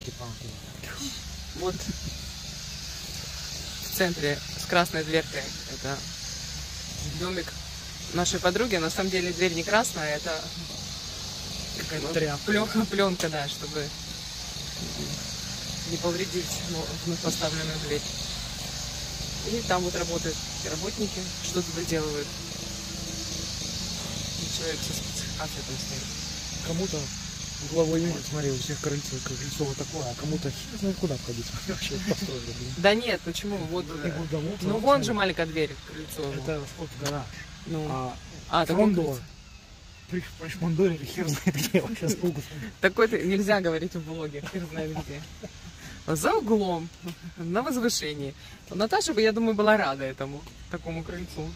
Елки-палки. Вот в центре с красной дверкой это домик нашей подруги. На самом деле дверь не красная, это пленка, да, чтобы не повредить вновь поставленную дверь. И там вот работают работники, что-то доделывают. И человек со спецификацией там стоит. Кому-то угловой юнит, смотри, у всех крыльцо вот такое, а кому-то не знаю куда входить. Вообще построили, блин. Да нет, почему? Вот, ну вон же маленькая дверь, крыльцо. Это сколько гора. Ну, фрондор. Пришмандорили, хер знает где, вообще сколько. Такой-то нельзя говорить в блоге, хер знает где. За углом, на возвышении. Наташа бы, я думаю, была рада этому, такому крыльцу.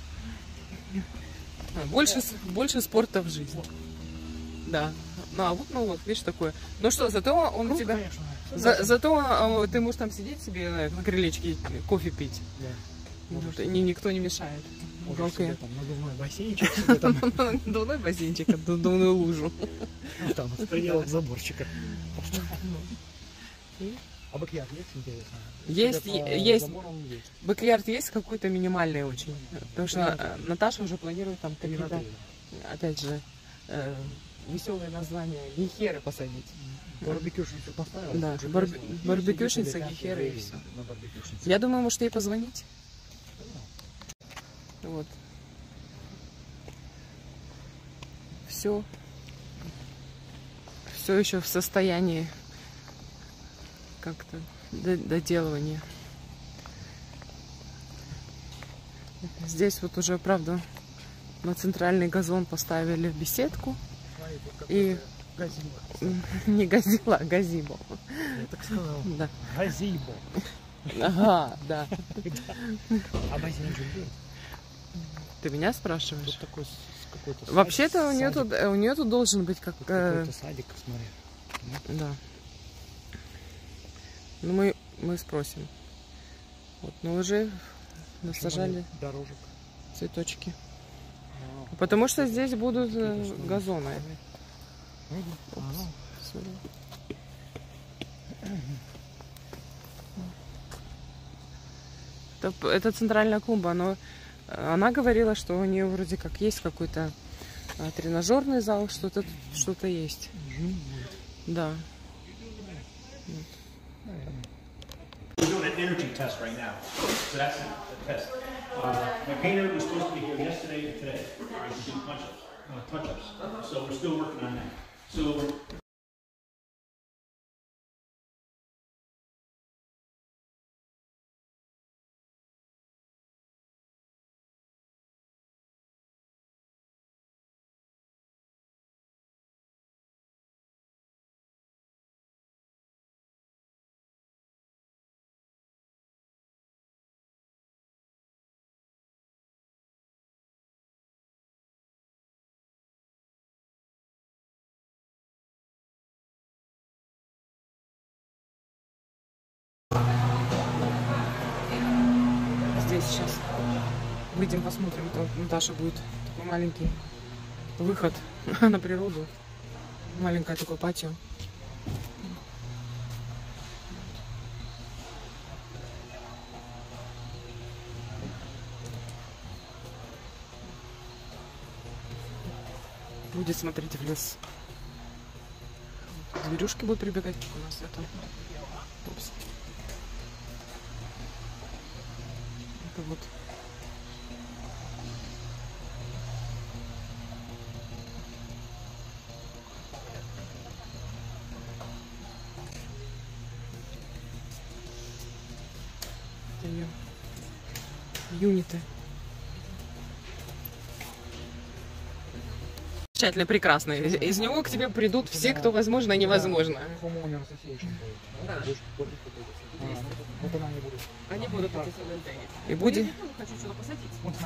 Больше спорта в жизни. Да. Ну вот, видишь, такое. Ну что, зато он у тебя... Зато ты можешь там сидеть себе на крылечке, кофе пить. Да. Никто не мешает. Себе, там, надувной бассейнчик. Надувной бассейнчик, надувную лужу. Там, в пределах заборчика. А бэк-ярд есть, интересно? Есть. Бэк-ярд есть какой-то минимальный очень. Потому что Наташа уже планирует там какие-то, опять же, веселые названия, гехеры посадить. Барбекюшницу поставил? Да, барбекюшница, гехеры и все. Я думаю, может ей позвонить. Вот. Все еще в состоянии как-то доделывания. Здесь вот уже, правда, на центральный газон поставили беседку. И не газила, а газибо. Я так сказал. Да. Газибо. Ага, да. А бассейн же будет? Ты меня спрашиваешь? Тут такой какой-то. Вообще-то у нее тут должен быть как какой-то садик, смотри. Да. Ну мы спросим. Вот, но уже насажали дорожек, цветочки. Потому что здесь будут газоны. Это центральная клумба, но она говорила, что у нее вроде как есть какой-то тренажерный зал, что-то есть. Да. We're doing an energy test right now, so that's the test. My painter was supposed to be here yesterday and today to do touch-ups. So we're still working on that. So. Здесь сейчас выйдем, посмотрим. Там Наташа будет такой маленький выход на природу. Маленькое такое патио. Будет смотреть в лес. Зверюшки будут прибегать у нас это. Упс. Это вот. Это ее юниты. Замечательно, прекрасно. Из него к тебе придут все, кто возможно и невозможно. Они будут и будет. Хочу что-то посадить.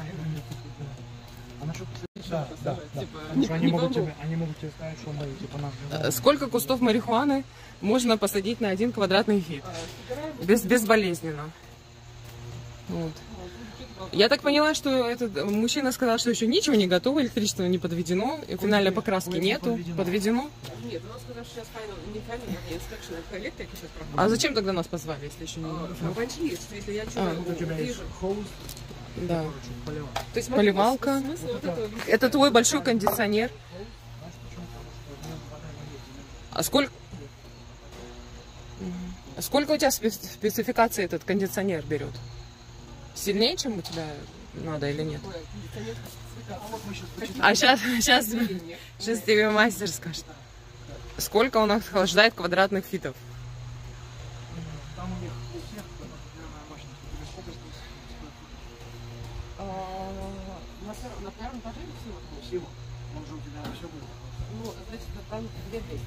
Они могут тебе сказать, что мы типа нас. Сколько кустов марихуаны можно посадить на 1 квадратный фит? Безболезненно. Вот. Я так поняла, что этот мужчина сказал, что еще ничего не готово, электричество не подведено, финальной покраски нету, подведено. Нет, у нас сказали, что сейчас не final inspection, это электрика сейчас проходит. А зачем тогда нас позвали, если еще не... Ну, ванчи, если я что-то вижу. Да. Поливал. То есть, смотри, Поливалка. смысл вот этого видео. Это твой большой кондиционер. А сколько... Сколько у тебя спецификаций этот кондиционер берет? Сильнее, чем у тебя надо или нет? А сейчас тебе мастер скажет. Сколько он охлаждает квадратных фитов? Там у них у всех определенная мощность. Сколько здесь? На первом этаже всего? Всего. Он же у тебя все было. Ну, значит, там где 200.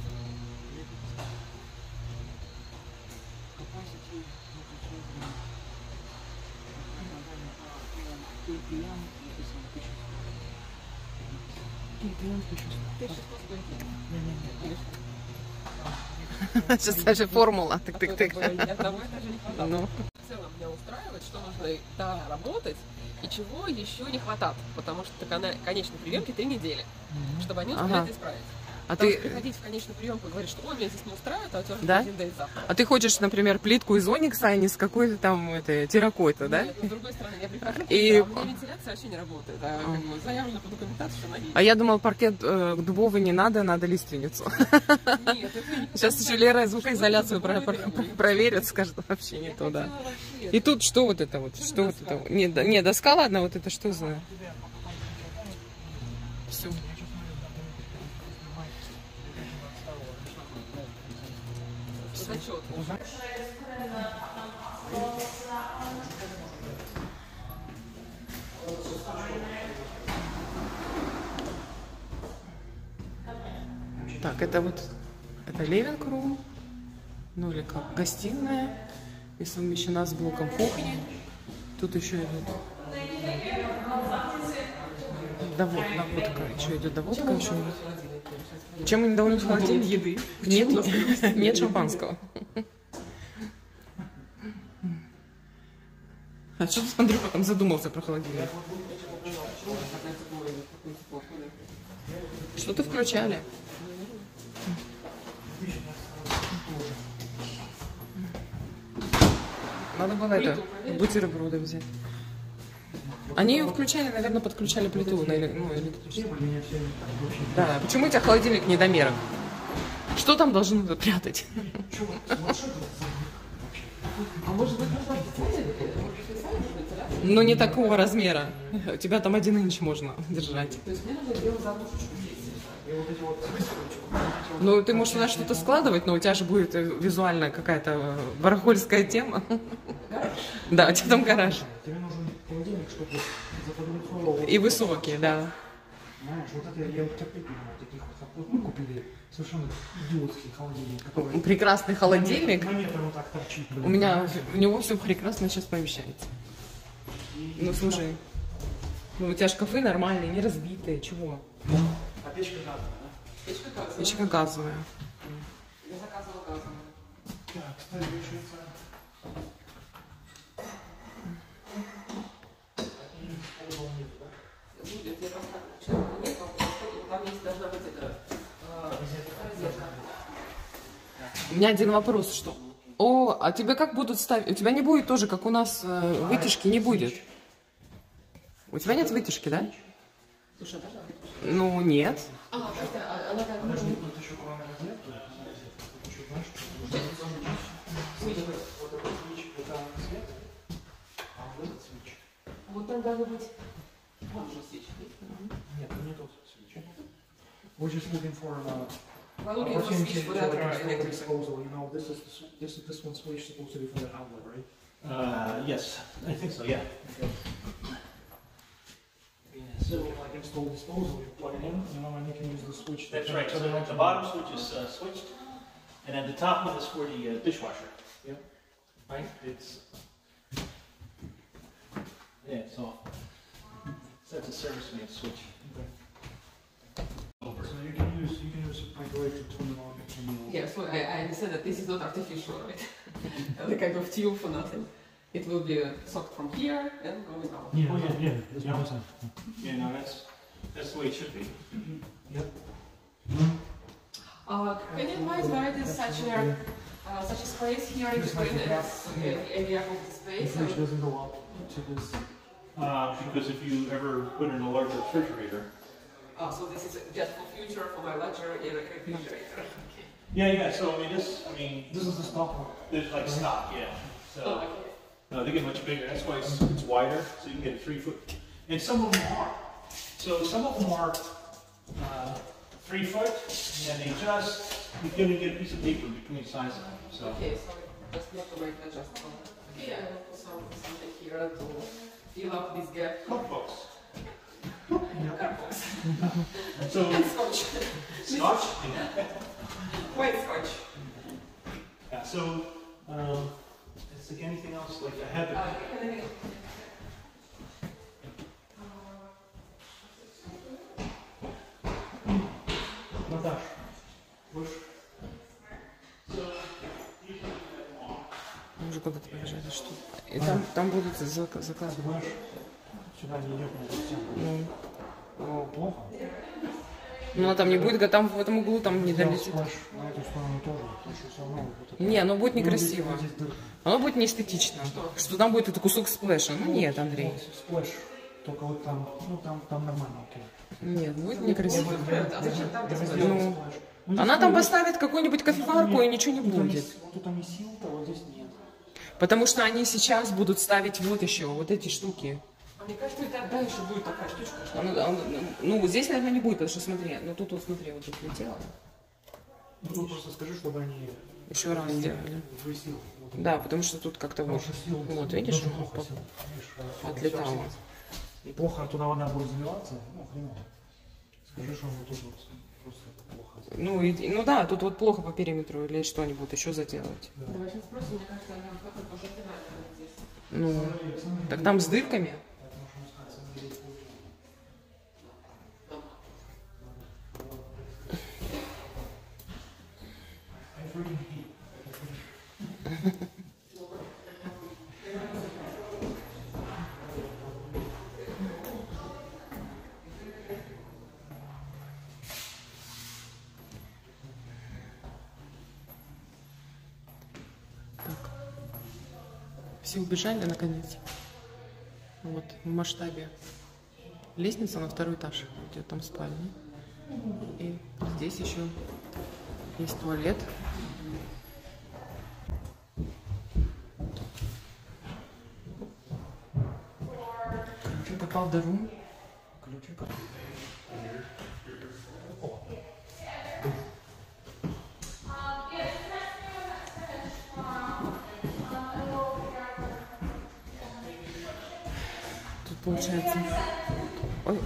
Сейчас даже формула. Тык-тык-тык. Одного этажа не хватало. Ну. В целом меня устраивает, что нужно работать и чего еще не хватает. Потому что конечной приемки 3 недели, чтобы они успели это исправить. А Потому ты, что приходить в конечную приемку и говорить, что он меня здесь не устраивает, а у тебя уже Да? один день завтра. а ты хочешь, например, плитку из оникса, а не с какой-то там терракойта, да? Нет, но с другой стороны, я прихожу, И- а у меня вентиляция вообще не работает. А, как бы, заявлено по документации, что она есть. А я думал, паркет дубовый не надо, надо лиственницу. Нет, это не Сейчас еще Лера звукоизоляцию проверит, скажет, вообще не то, да. И тут что вот это вот? Что вот это? Не, доска, ладно, вот это что за... Все. зачет. Так, это вот, это living room, ну или как, гостиная, и совмещена с блоком кухни. Тут еще идет доводка, еще идет доводка, еще идет. Чем они довольны холодильник? Еды. Нет, нет шампанского. А что ты, смотрю, потом задумался про холодильник? Что-то включали. Надо было это, бутерброды взять. Они ее включали, наверное, подключали плиту на электричество. Да, почему у тебя холодильник недомерок? Что там должно прятать? Ну, не такого размера. У тебя там 1 инч можно держать. То есть мне надо сделать заглушечку здесь. Ну, ты можешь туда что-то складывать, но у тебя же будет визуально какая-то барахольская тема. Да, у тебя там гараж. Тебе нужен холодильник, чтобы западлицовывал. И высокий, да. Знаешь, вот это я терпеть не могу. Таких вот мы купили совершенно идиотский холодильник, который Прекрасный холодильник. на метр вот так торчит, блин. У меня в него все прекрасно сейчас помещается. Ну, слушай, ну у тебя шкафы нормальные, не разбитые, чего? А печка газовая, да? Печка газовая. Печка газовая. Я заказывала газовую. Так, кстати, Швейцария. Будет, я поставлю. Человека нет, там есть, должна быть эта розетка. У меня один вопрос, что? О, а тебе как будут ставить? У тебя не будет тоже, как у нас, вытяжки не будет. У тебя нет вытяжки, да? Слушай, а должна быть. Ну, нет. Она как бы... Подожди, тут еще кроме розетки. Еще, знаешь, вот этот свич, это свет, а вот этот свич. Вот там должно быть... Вот уже свечи. Нет, не тот свич. We're just looking for Looking for opportunity switch to for that install the electric. disposal. You know, this one switch supposed to be for the outlet, right? Yes, I think so, yeah. So like install disposal, you plug it in, you know, and you can use the switch. That's right, so the bottom switch is switched, and then the top one is for the dishwasher. Yep. Right? It's... Yeah, it's off. So that's a service main switch. Over. So you can use microwave to turn it on and turn it off. Yeah, so I understand that this is not artificial, right? Это как бы в tube for nothing. it will be soaked from here and going out. Yeah, Oh, yeah, yeah, that's yeah. what I'm saying. Yeah, no, that's the way it should be. Can you advise why there's such a space here in between the area of the space? Which doesn't go up to this. Because if you ever put in a larger refrigerator. So this is just for future for my larger refrigerator. Yeah, so This is the stock one. there's like stock, yeah. So, Okay. no, they get much bigger, that's why it's wider, so you can get a 3 foot. And some of them are. So some of them are 3 foot, and they just, you can get a piece of paper between the sides of them, so. Okay, so just not to make adjustment. Okay, I will put something here to fill up this gap. Cookbooks. Cookbooks. So, And scotch. scotch? White scotch. Yeah, so, is there anything else, like I have the. Наташ, больше. Мы уже куда-то побежали, что? И там будут заказы. Знаешь, сюда не идет на эту стену. Ну, Плохо. ну, а там не будет, там в этом углу там не Сделал долетит. сплэш на эту сторону тоже. Потому что все равно вот это. Не, оно будет Ну, некрасиво. здесь дырка. Оно будет неэстетично. Что там будет это кусок сплэша. Ну нет, Андрей. Сплэш. Только вот там, ну там нормально, окей. Нет, будет некрасиво. А зачем там Ну, она там поставит какую-нибудь кофеварку и ничего не будет. Вот тут там и сил-то, вот здесь нет. Потому что они сейчас будут ставить вот еще, вот эти штуки. А мне кажется, это дальше будет такая штучка. Ну, здесь, наверное, не будет, потому что смотри, ну тут вот смотри, вот тут летело. Ну, тут просто скажи, чтобы они Еще раз сделали. твои силы. Вот Да, потому что тут как-то вот, Потому что сил вот видишь, тоже оно плохо сил. Видишь, отлетало. И плохо туда вода будет заливаться, ну хреново. Скажи, что вот тут вот просто плохо. Ну да, тут вот плохо по периметру или что-нибудь еще заделать. Давай сейчас спросим, мне кажется, она как-то уже здесь. Ну, так там с дырками. Все убежали наконец. Вот в масштабе. Лестница на 2-й этаж, где там спальня. И здесь еще есть туалет. Ключи попал в дыру. Ключи как? Тут получается... Ой,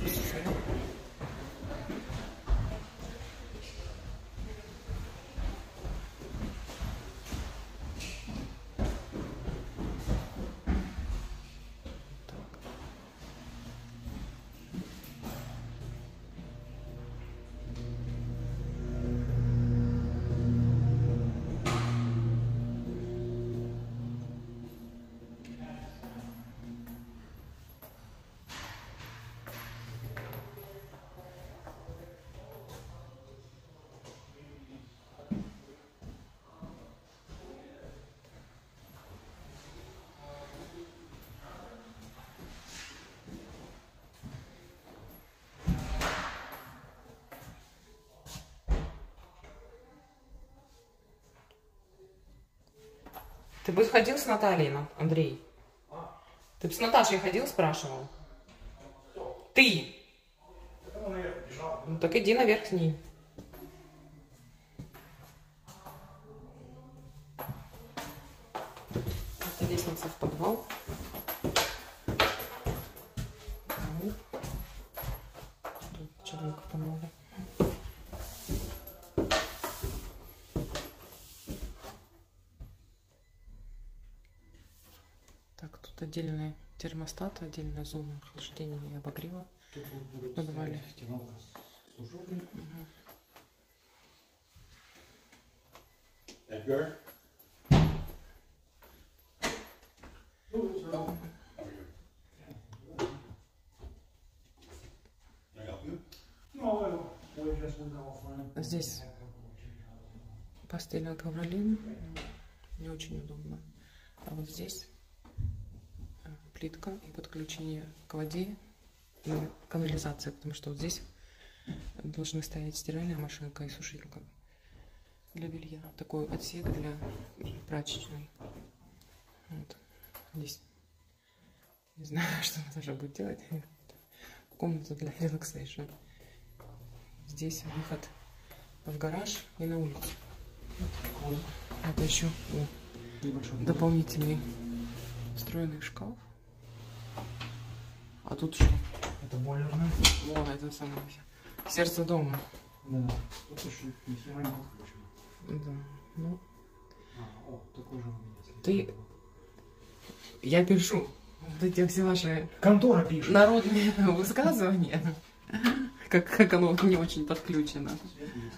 ты бы ходил с Натальей, Андрей? Ты бы с Наташей ходил, спрашивал? Ты! Ну так иди наверх с ней. Это лестница в подвал. Тут черника много. Так, тут отдельный термостат, отдельная зона охлаждения и обогрева. Подвале. Edgar? Здесь постельный ковролин. Не очень удобно. А вот здесь плитка и подключение к воде, ну, канализация, потому что вот здесь должны стоять стиральная машинка и сушилка для белья. Такой отсек для прачечной. Вот. Здесь не знаю, что она должна будет делать. Комната для релаксейшн. Здесь выход в гараж и на улицу. Это еще дополнительный встроенный шкаф. А тут что? Это бойлерная. О, это самое сердце дома. Да. Тут еще нифига не подключено. Да. Ну, О, такой же у меня есть. ты... Я пишу вот эти все ваши Контора пишет. народные высказывания. Как оно не очень подключено. Свет есть.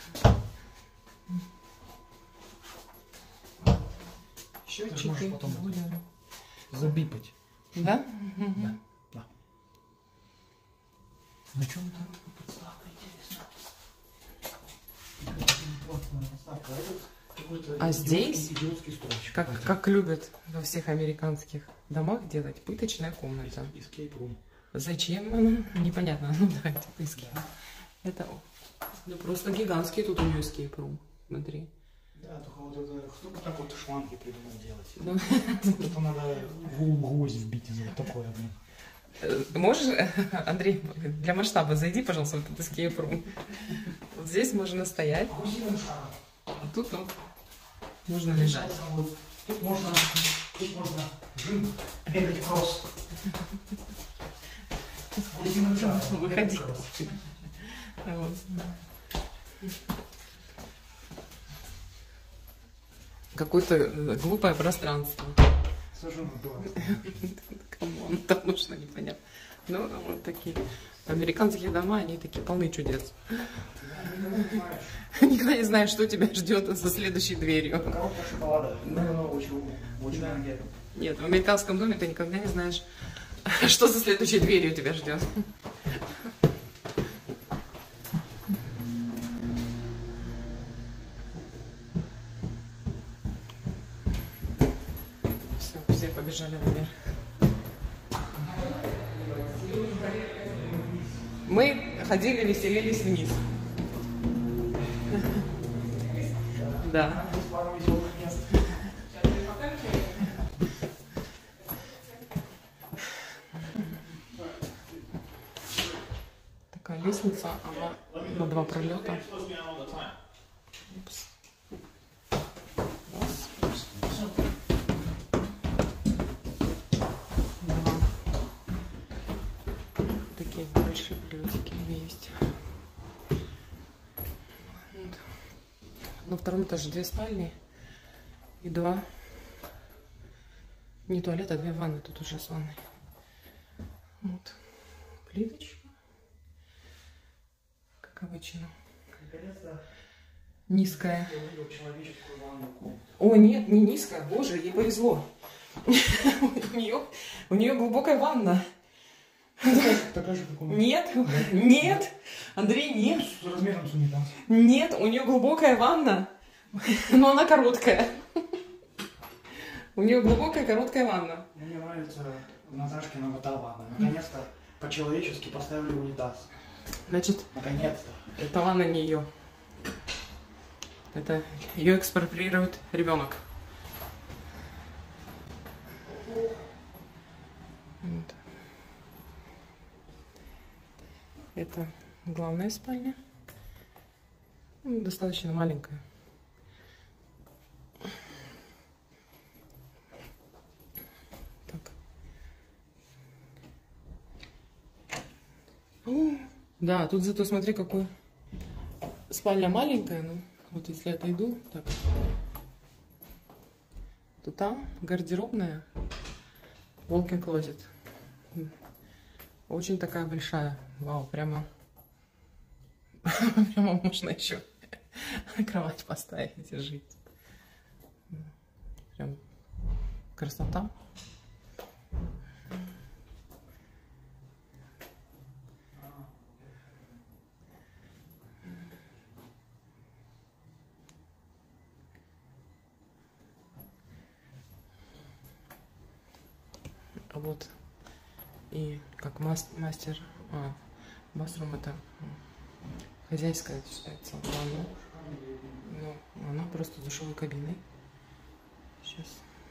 Счетчики, можешь потом бойлеры. Забипать. Да? Да. Да. На чем там подставка, интересно? А здесь, идиотский стульчик. как любят во всех американских домах делать, пыточная комната. Escape room. Зачем она? Непонятно. Ну, давайте поиским. Это ну, просто гигантский тут у нее escape room. Смотри. Да, только вот это, кто бы так вот шланги придумал делать? Ну, Это надо в гвоздь вбить из вот такое, блин. можешь, Андрей, для масштаба зайди, пожалуйста, в этот escape room. Вот здесь можно стоять, Гусиным шагом. а тут вот можно лежать. Тут можно жим, бегать кросс. Гусиным шагом. Выходи. бегать кросс. Вот. Какое-то глупое пространство. Совершенно здорово. Камон, там нужно непонятно. Ну, вот такие американские дома, они такие полны чудес. Никогда не знаешь, что тебя ждет за следующей дверью. Коробка шоколада. Ну, очень Да. много. Нет, в американском доме ты никогда не знаешь, что за следующей дверью тебя ждет. Все побежали наверх. Мы ходили, веселились вниз. Да. Здесь пару веселых мест. Такая лестница, она на 2 пролета. It's supposed to be on all the time. Упс. Раз. Два. Такие большие пролетики есть. Вот. На втором этаже 2 спальни и 2. Не туалет, а 2 ванны. Тут уже с ванной. Вот. Плиточка. Как обычно. Наконец-то Низкая. я увидел человеческую ванную комнату. О, нет, не низкая. Боже, ей повезло. У нее глубокая ванна. Такая же, как у меня. Нет, нет, Андрей, нет. С размером с унитаз. Нет, у нее глубокая ванна, но она короткая. У нее глубокая короткая ванна. Мне нравится Наташкина вот та ванна. Наконец-то по-человечески поставили унитаз. Значит, Наконец-то. эта ванна не ее. Это ее экспроприирует ребенок. Вот. Это главная спальня. Ну, достаточно маленькая. Так. О, да, тут зато смотри, какой спальня маленькая, ну, вот если я отойду, так, то там гардеробная, walk-in closet. Очень такая большая. Вау, прямо можно еще кровать поставить и жить. Прям красота. Вот. И как мастер... басрум это хозяйская считается ванна. Но она просто с душевой кабиной. Сейчас.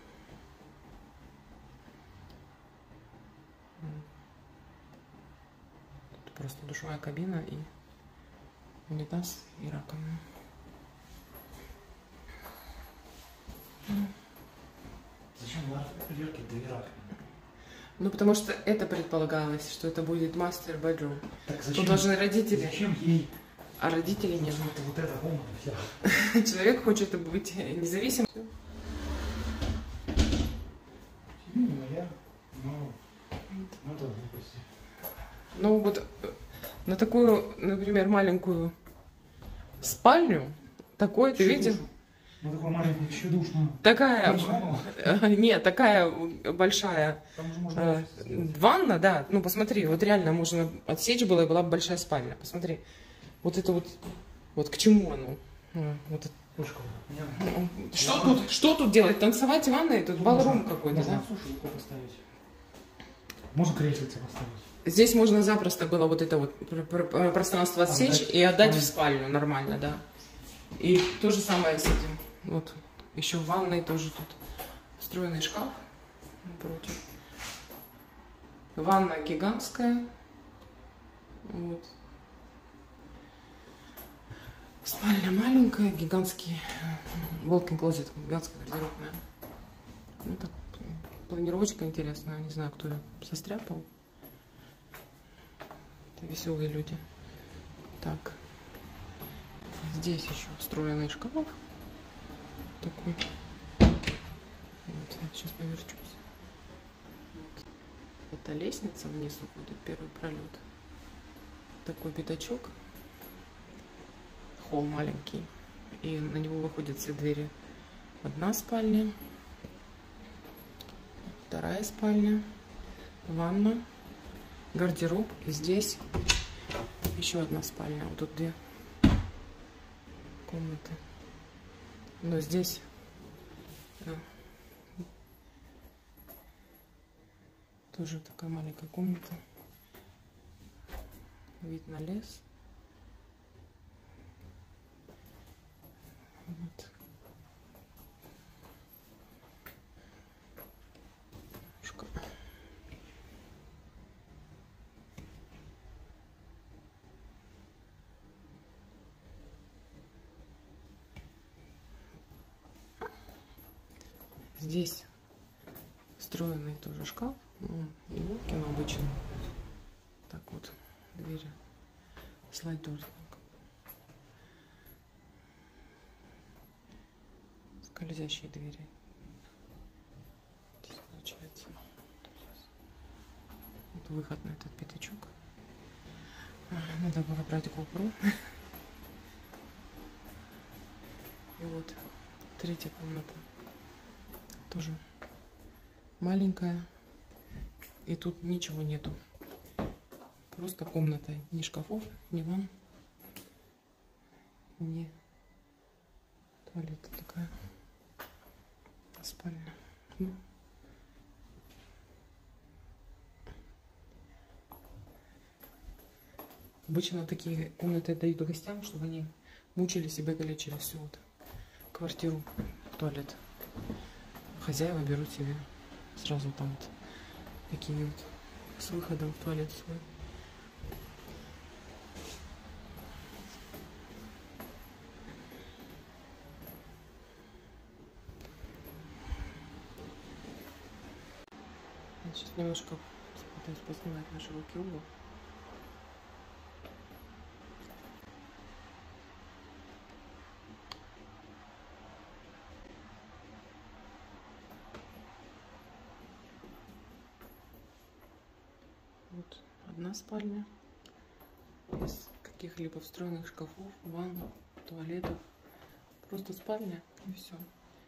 Тут просто душевая кабина и унитаз и раковина. Зачем в Нью-Йорке 2 раковины? Ну, потому что это предполагалось, что это будет мастер bedroom. Так Тут зачем, должны родители, зачем ей а родителей нет. вот эта комната вся? Человек хочет быть независимым. Моя, ну, это глупости. Ну, вот на такую, например, маленькую спальню, такой ты видел? Ну, такую маленькую, тщедушную. Такая, Персону. нет, такая большая Там же можно ванна, да, ну посмотри, вот реально можно отсечь было, и была бы большая спальня, посмотри. Вот это вот к чему оно? Вот это. Пушка. Что тут делать? Танцевать в ванной? Тут балрум какой-то, Можно да? сушилку поставить. Можно креслице поставить. Здесь можно запросто было вот это вот пространство отсечь Отдать и отдать в спальню. спальню нормально, да. И то же самое с этим. Вот. Еще в ванной тоже тут встроенный шкаф напротив. Ванна гигантская. Вот. Спальня маленькая, гигантский walk-in closet, гигантская гардеробная. Ну так, планировочка интересная, не знаю, кто ее состряпал. Это веселые люди. Так. Здесь еще встроенный шкаф. Такой. Вот, я сейчас поверчусь. Вот. Это лестница вниз уходит, первый пролет. Такой пятачок. Холл маленький. И на него выходят все двери. Одна спальня. Вторая спальня. Ванна. Гардероб. И здесь еще одна спальня. Вот тут 2 комнаты. Но здесь тоже такая маленькая комната. Вид на лес. Вот. Шкаф. Здесь встроенный тоже шкаф, и кино обычно. Так вот, двери, слайдер. Скользящие двери. Здесь получается вот выход на этот пятачок. Надо было брать GoPro. И вот третья комната. Тоже маленькая. И тут ничего нету. Просто комната. Ни шкафов, ни ванн, ни туалета. Такая спальня. Ну. Обычно такие комнаты дают гостям, чтобы они мучились и бегали через всю вот квартиру в туалет. Хозяева берут себе сразу там вот такие вот с выходом в туалет свой. Я сейчас немножко пытаюсь поснимать на широкий угол. Вот одна спальня без каких-либо встроенных шкафов, ванн, туалетов. Просто спальня и все.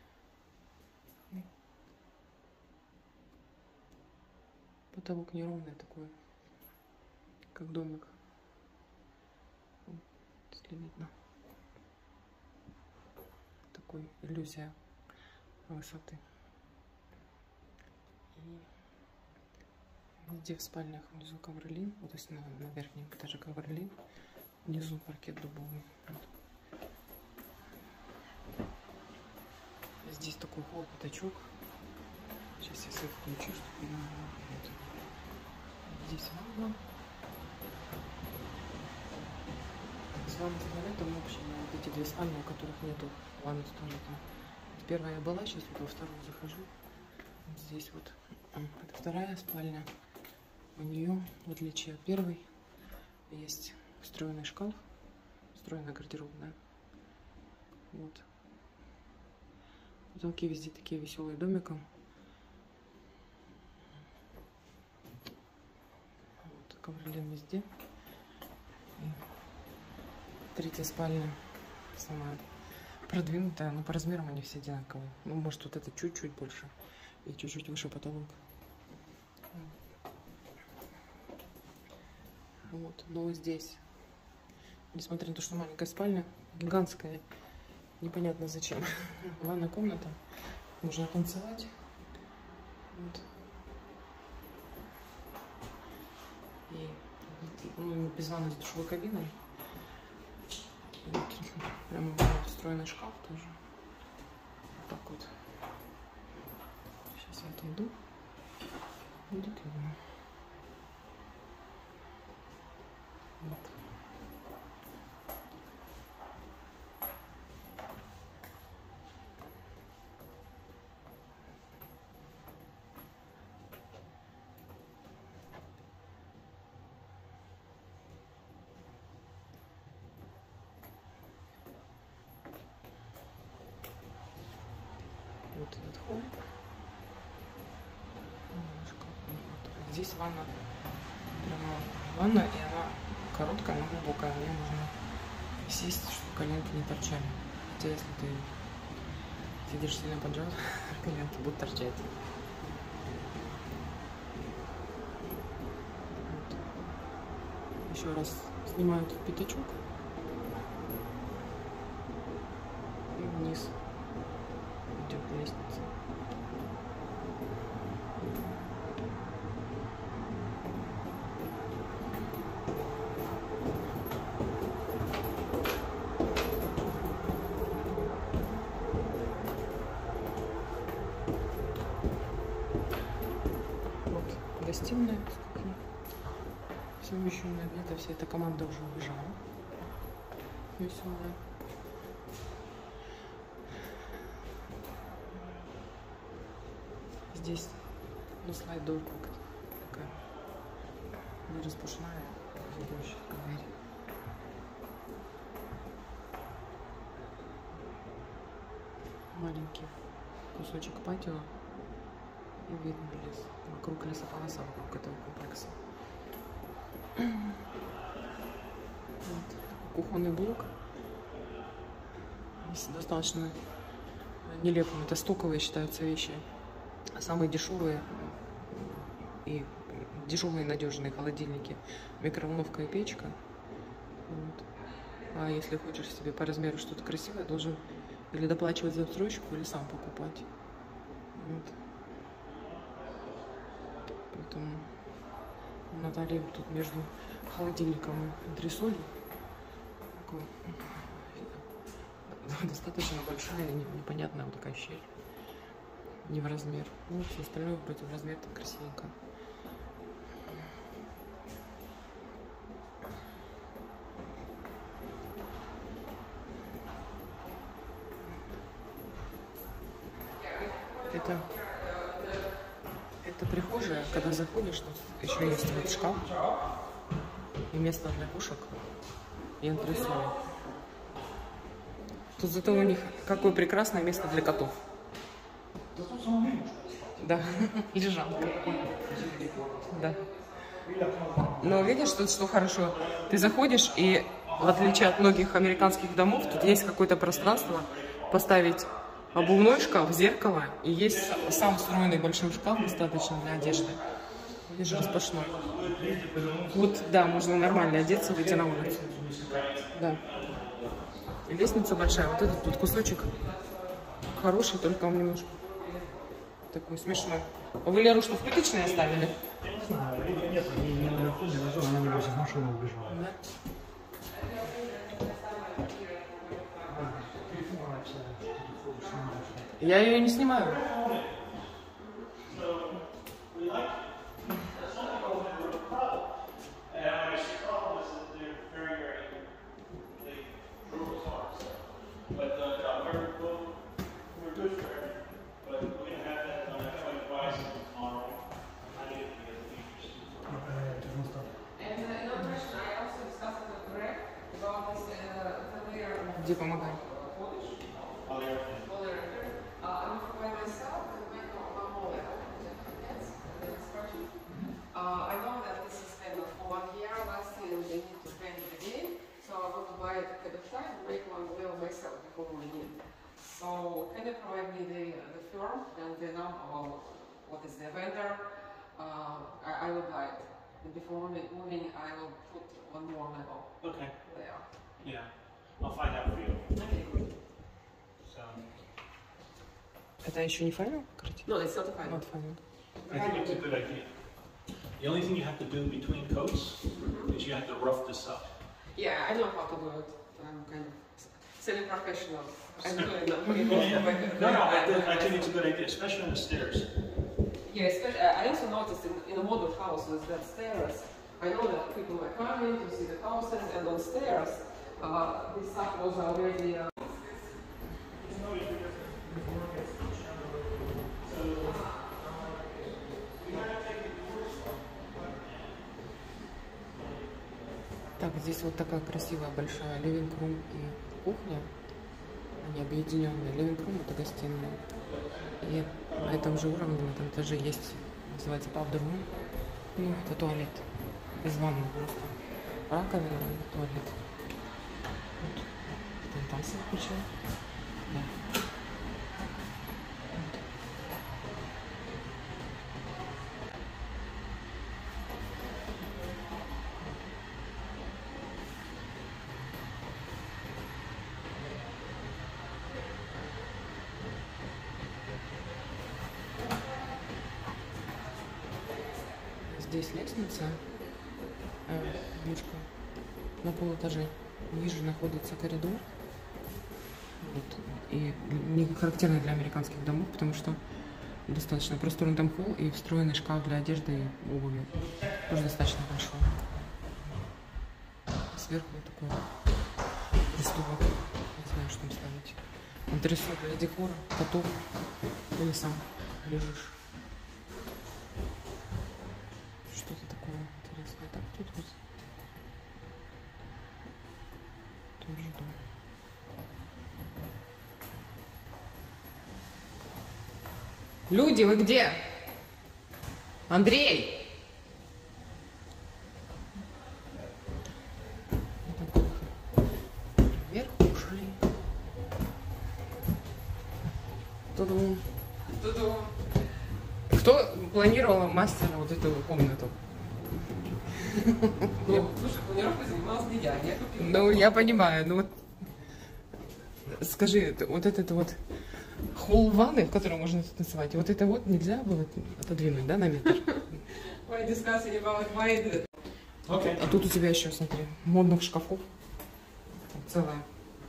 Потолок неровный такой, как домик. Вот, если видно. Такой иллюзия высоты. И Везде в спальнях внизу ковролин, вот, то есть на верхнем этаже ковролин, внизу паркет дубовый. Вот. Здесь такой хол, пятачок. Сейчас я свет включу, чтобы не было. Вот. Здесь ванна. С ванной с туалетом общая, вот эти две спальни, у которых нету ванны с туалетом. Первая я была, сейчас вот во вторую захожу. Вот здесь вот. Это вторая спальня. У нее, в отличие от первой, есть встроенный шкаф, встроенная гардеробная. Вот. Потолки везде такие веселые домиком. Вот, ковролин везде. И третья спальня, самая продвинутая, но по размерам они все одинаковые. Ну, может, вот это чуть-чуть больше и чуть-чуть выше потолок. Вот, но здесь, несмотря на то, что маленькая спальня, гигантская, непонятно зачем. Ванная комната, можно танцевать. Вот. И ну, без ванны с душевой кабиной. Вот. Прямо встроенный шкаф тоже. Вот так вот. Сейчас я отойду. Будет видно. Вот. Вот этот холл. Здесь ванна. Прямо ванна, и она короткая, но глубокая. Мне нужно сесть, чтобы коленки не торчали. Хотя если ты сидишь сильно поджал, коленки будут торчать. Вот. Еще раз снимаю этот пятачок. И вниз идет лестница. Гостиная с кухней. Совмещенная где-то вся эта команда уже убежала. Веселая. Здесь на слайдор как-то такая не распушная, ведущая дверь. Маленький кусочек патио. И видно лес. Вокруг лесополоса, вокруг этого комплекса. Вот. Кухонный блок. Здесь достаточно нелепым. Это стоковые считаются вещи. А самые дешевые и дешевые надежные холодильники. Микроволновка и печка. Вот. А если хочешь себе по размеру что-то красивое, должен или доплачивать за отсрочку, или сам покупать. Вот. Поэтому Наталья тут между холодильником и антресолью достаточно большая, непонятная вот такая щель. Не в размер. Ну, все остальное вроде в размер там красивенько. Это прихожая, когда заходишь, тут еще есть вот шкаф и место для пушек и антресоли. Тут зато у них какое прекрасное место для котов. Да, лежанка. Да. Но видишь, тут что хорошо? Ты заходишь, и в отличие от многих американских домов, тут есть какое-то пространство поставить обувной шкаф, зеркало, и есть сам встроенный большой шкаф, достаточно для одежды. Видишь, распашной. Вот, да, можно нормально одеться, выйти на улицу. Да. И лестница большая. Вот этот тут кусочек хороший, только он немножко такой смешной. Вы Леру что, в пыточной оставили? Нет, не наверху, не наверху, она небось из машины убежала. Да. Я ее не снимаю. Где помогай? I know that this is kind of for 1 year lasting and they need to paint it again. So I want to buy it ahead of time and make one well myself before moving in. So can you provide me the firm and the number of what is the vendor? I will buy it. And before moving I will put one more level Okay, there. yeah, I'll find out for you. Okay, good. So, Это еще не файл? Картина? No, it's not a final. Вот файл. I think it's a good idea. The only thing you have to do between coats is you have to rough this up. Yeah, I know how to do it. I'm kind of semi-professional. I'm doing it. No, I think it's a good idea, especially on the stairs. Yeah, especially, I also noticed in the model houses that stairs, I know that people are coming to see the houses and on stairs, this stuff was already... Так, здесь вот такая красивая большая living-room и кухня. Они объединенные. Living-room — это гостиная. И на этом же уровне, на этом этаже есть, называется powder room. Ну, это туалет. Без ванны просто. Раковина, туалет. Вот. Кто там свет включил? Да. Здесь лестница, вышка на полэтаже. Ниже находится коридор. Вот. И не характерно для американских домов, потому что достаточно просторный там холл и встроенный шкаф для одежды и обуви. Тоже достаточно большой. Сверху такой приступок. Не знаю, что там ставить. Антресоль для декора, котов. Или сам лежишь. Что-то такое интересное. Так, тут вот тоже дом. Люди, вы где? Андрей! Вверх ушли. Ту-ду. Ту-ду. Кто планировал мастера вот эту комнату? Ну, слушай, планировкой занималась не я купила. Ну, я понимаю, ну вот скажи, вот этот вот холл ванны, в котором можно танцевать, вот это вот нельзя было отодвинуть, да, на метр? We're discussing about why I did it. Okay. А тут у тебя еще, смотри, модных шкафов. Целая.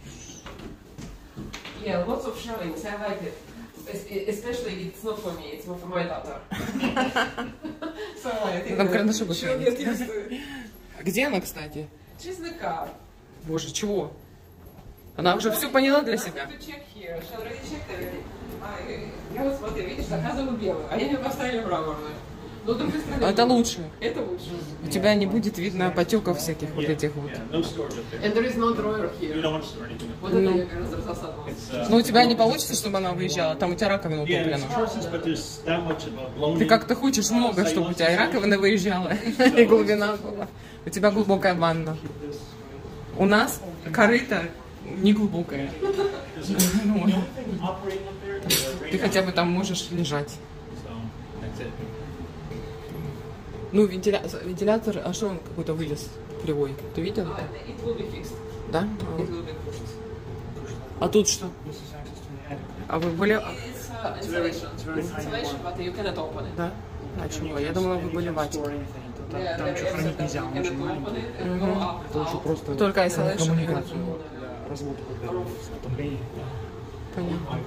Yeah, lots of shelvings. I like it. Especially it's not for me, it's more for my daughter. So I think Там карандаши бы she'll get used to it. А где она, кстати? She's in the car. Боже, чего? Она уже все поняла для себя. To check here. She already checked everything. Я вот смотри, видишь, заказывала белую, а они мне поставили мраморную. Ну, с другой стороны, Это лучше. это лучше. У тебя не будет видно потеков всяких вот этих вот. Yeah, no storage up there. And there is no drawer You here. don't want to store anything up Вот это я как раз засадывалась. there. Но у тебя не получится, чтобы она выезжала. Там у тебя раковина Yeah, утоплена. it's choices, but there's that much of a blown Ты in. как-то хочешь много, чтобы у тебя и раковина выезжала, и глубина была. У тебя глубокая ванна. У нас корыто не глубокое. Ну, Operating up there is a great ты хотя бы там можешь лежать. So that's it. Ну, вентилятор, а что он какой-то вылез кривой? Ты видел? It will be fixed. Да? It will be pushed. А тут что? This is access to the attic. А вы были... It's insulation. it's very tiny Insulation, one. but you cannot open it. Да? А чего? Я думала, вы были ватики. Там, Yeah, там there что is хранить that нельзя, you он cannot очень open маленький. it and go up, Это очень out. просто Только isolation. коммуникацию для развода, для отопления. Понятно.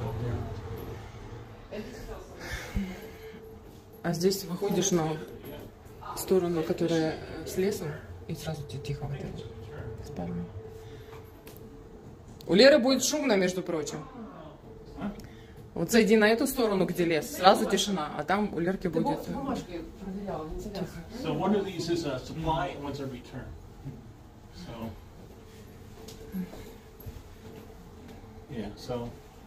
А здесь выходишь на сторону, которая с лесом, и сразу тебе тихо в этой спальне. У Леры будет шумно, между прочим. Вот зайди на эту сторону, где лес, сразу тишина, а там у Лерки будет... Бумажки проверяла, интересно. So one of these is a supply and one's a return. So, yeah, so.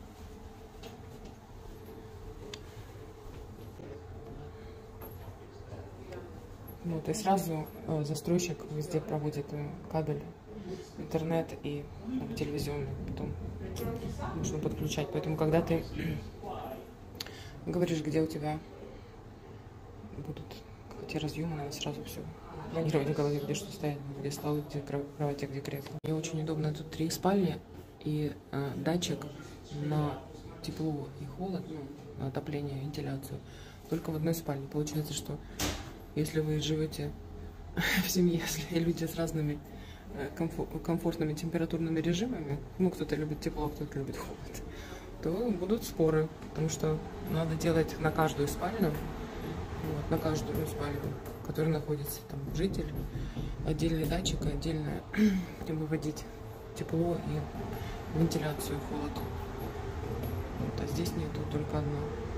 Вот, и сразу застройщик везде проводит кабель, интернет и телевизионный. Потом нужно подключать. Поэтому, когда ты говоришь, где у тебя будут эти разъемы, надо сразу все планировать в голове, где что стоять, где стол, где кровать, где кресло. Мне очень удобно. Тут 3 спальни и датчик на тепло и холод, ну, на отопление, вентиляцию. Только в одной спальне. Получается, что если вы живете в семье, если люди с разными комфортными температурными режимами, ну, кто-то любит тепло, кто-то любит холод, то будут споры, потому что надо делать на каждую спальню, вот, на каждую спальню, в которой находится там житель, отдельный датчик, отдельно выводить тепло и вентиляцию, холод. Вот, а здесь нету, только одна.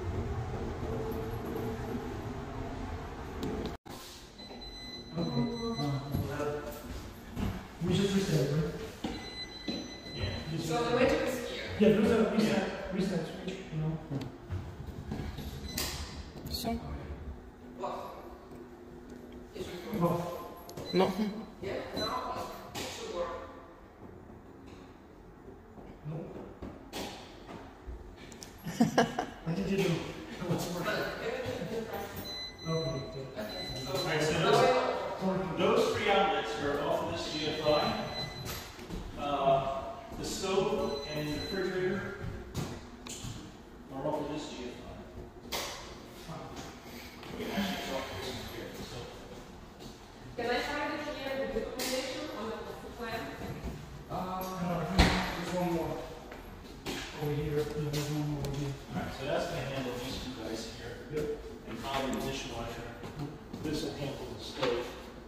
We just reset, right? So the magic is here. Yeah, there's a reset switch, you know. Все. Well, Но Yeah, now it should work. I did you do? What's working? Okay. Alright, so those 3 outlets are off of this GFI. The stove and the refrigerator are off of this GFI. Okay, actually, it's off this one here, so. Can I find it here, the documentation on the plan? There's one more. Over here, yeah, there's one more over here. Alright, so that's gonna handle these 2 guys here. Yep. And probably the dishwasher. This will handle the stove.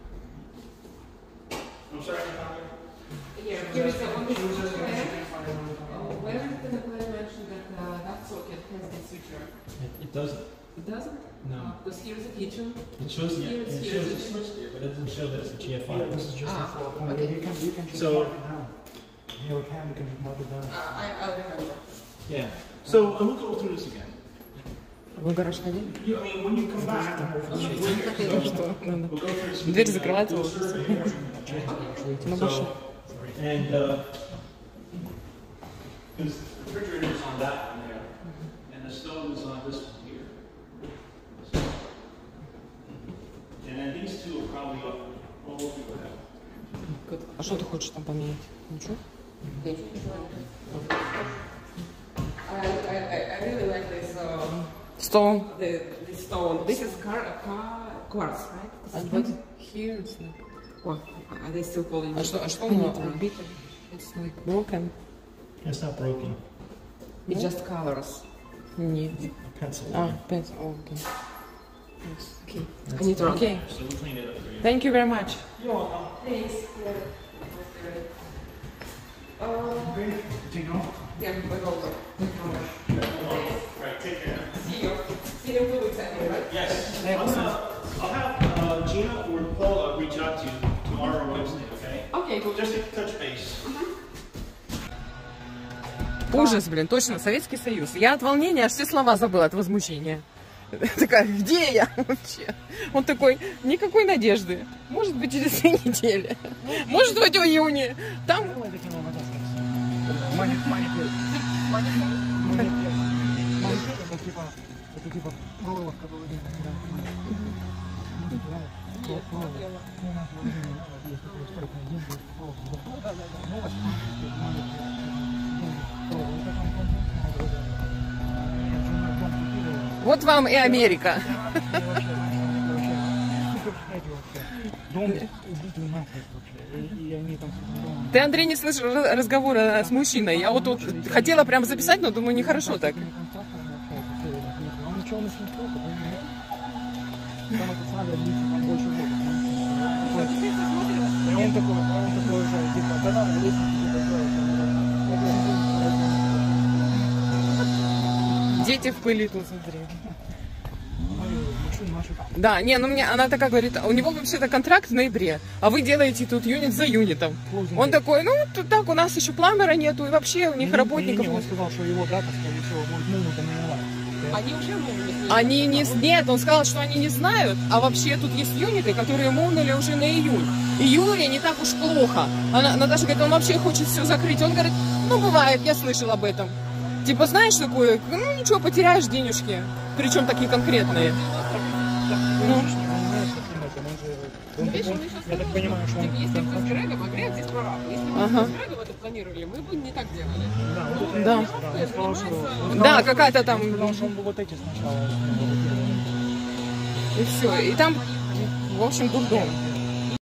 I'm sorry, Natalia? Here, here is the one She was just plan. gonna Where is the plan mentioned that that socket has the switcher? It doesn't. It doesn't? No. Because here is a kitchen. It shows the, Here it it's shows here. the switch there, but it doesn't show that it's a Yeah, GFI. this is just a floor plan. okay. You can just So- mark it down. Yeah, we can mark it down. I'll remember. Yeah. So we'll go through this again. вы в гараж ходили? You, I mean, when you come back, Что? Надо. we'll go through this. Дверь закрывается. На больше. So, and because the refrigerator is on that one there, and the stove is on this one here. And then these 2 are probably up all over the house. А что ты хочешь там поменять? Ничего? I really like this Stone. the stone. This is quartz, right? And but here it's like... Well, are they still calling А it? что оно отбито? It's like broken. It's not broken. It's just colors. Нет. Pencil. А, pencil. Oh, okay. Yes. Okay. I need to run. Okay. So we'll clean it up for you. Thank you very much. Thanks. Okay, take it off. Yeah, we're over. Right, take care. See you. See you in 2 weeks, I think, right? Yes. I'll have Gina or Paul reach out to you tomorrow or Wednesday, okay? Okay, cool. Just to touch base. Ужас, блин, точно, Советский Союз. Я от волнения аж все слова забыла, от возмущения. Такая, где я вообще? Он такой, никакой надежды. Может быть, через 2 недели. Может быть, в июне. Там... Это типа головка, Вот вам и Америка. Дом убитый нахуй вообще. И они там... Ты, Андрей, не слышишь разговора с мужчиной. Я вот тут хотела прям записать, но думаю, нехорошо так. Он ничего не слышал, там это надо длится, там больше года. И он такой же, типа, да надо лезть, Дети в пыли тут, смотри. Да, не, ну мне, она такая говорит, у него вообще-то контракт в ноябре, а вы делаете тут юнит за юнитом. Он такой, ну, тут так, у нас еще пламбера нету, и вообще у них работников... Он сказал, что его дата, скорее всего, будет Они уже мувнули. Они не... Нет, он сказал, что они не знают, а вообще тут есть юниты, которые мувнули уже на июнь. Июля не так уж плохо. Наташа говорит, он вообще хочет все закрыть. Он говорит, ну, бывает, я слышал об этом. Типа, знаешь такое, ну, ничего, потеряешь денежки. Причем такие конкретные. Я так понимаю, что он... Если бы с Грегом, а Грег здесь прораб. Если бы мы с Грегом это планировали, мы бы не так делали. Да. Он сказал, что... Да, какая-то там... Он сказал, что он бы вот эти сначала... И все. И там, в общем, дурдом.